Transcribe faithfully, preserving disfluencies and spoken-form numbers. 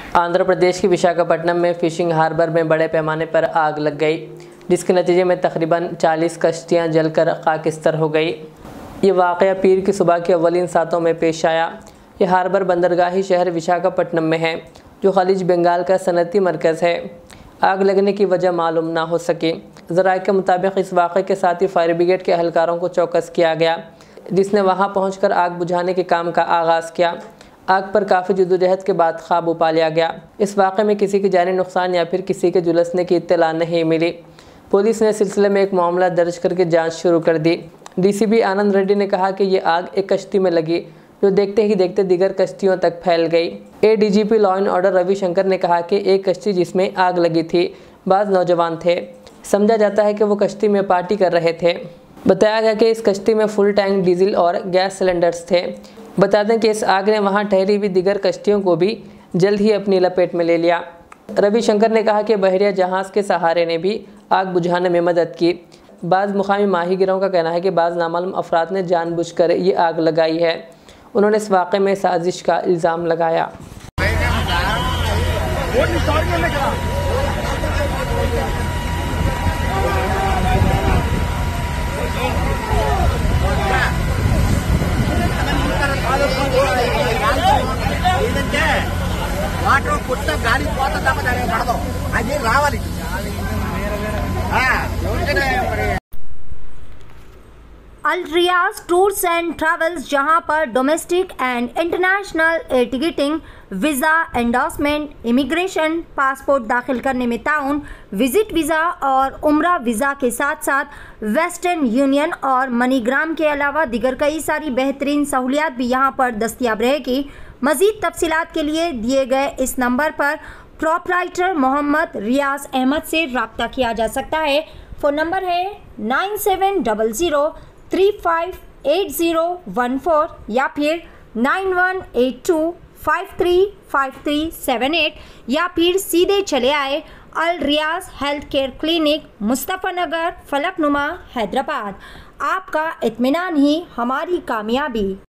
आंध्र प्रदेश के विशाखापट्टनम में fishing harbour में बड़े पैमाने पर आग लग गई, जिसके नतीजे में तकरीबन चालीस कश्तियां जलकर खाकिस्तर हो गई। ये वाक़या पीर की सुबह के अव्वलीन सातों में पेश आया। ये हार्बर बंदरगाही शहर विशाखापट्टनम में है, जो खलीज बंगाल का सनती मरकज़ है। आग लगने की वजह मालूम ना हो सकी। ज़राए के मुताबिक इस वाक़े के साथ ही फायर ब्रिगेड के एहलकारों को चौकस किया गया, जिसने वहां पहुंचकर आग बुझाने के काम का आगाज़ किया। आग पर काफ़ी जद्दोजहद के बाद काबू पा लिया गया। इस वाक़े में किसी की जानी नुकसान या फिर किसी के झुलसने की इत्तला नहीं मिली। पुलिस ने सिलसिले में एक मामला दर्ज करके जांच शुरू कर दी। डीसीपी आनंद रेड्डी ने कहा कि ये आग एक कश्ती में लगी, जो देखते ही देखते दीगर कश्तियों तक फैल गई। ADGP law and order Ravishankar ने कहा कि एक कश्ती जिसमें आग लगी थी, बाज़ नौजवान थे। समझा जाता है कि वो कश्ती में पार्टी कर रहे थे। बताया गया कि इस कश्ती में फुल टैंक डीजल और गैस सिलेंडर्स थे। बता दें कि इस आग ने वहां ठहरी हुई दीगर कश्तियों को भी जल्द ही अपनी लपेट में ले लिया। रविशंकर ने कहा कि बहरिया जहाज़ के सहारे ने भी आग बुझाने में मदद की। बाज़ मुकामी माहीगिरों का कहना है कि बाज़ नामालूम अफराद ने जानबूझकर ये आग लगाई है। उन्होंने इस वाक़े में साजिश का इल्ज़ाम लगाया। వాటర్ కొట్ట గాలి పోతా తప్ప దాని పడదు, అది రావాలి। Al Riyaz tours and travels, जहां पर domestic and international air ticketing, visa endorsement, immigration, passport दाखिल करने में ताउन, विजिट वीज़ा और उम्रा वीज़ा के साथ साथ वेस्टर्न यूनियन और मनीग्राम के अलावा दीगर कई सारी बेहतरीन सहूलियात भी यहां पर दस्तियाब रहेगी। मज़ीद तफसीलात के लिए दिए गए इस नंबर पर प्रोपराइटर मोहम्मद रियाज अहमद से रब्ता किया जा सकता है। फ़ोन नंबर है nine seven double zero three five eight zero one four या फिर nine one eight two five three five three seven eight, या फिर सीधे चले आए Al Riyaz health care clinic, Mustafa Nagar, Falaknuma, Hyderabad. आपका इत्मीनान ही हमारी कामयाबी।